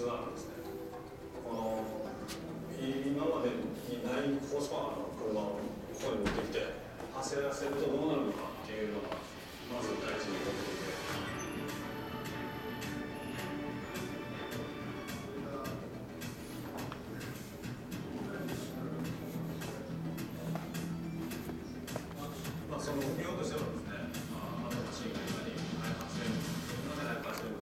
質なんですね。この今までにないホースパワーの車をここに持ってきて走らせるとどうなるのかっていうのがまず第一に目的で。その見ようとしては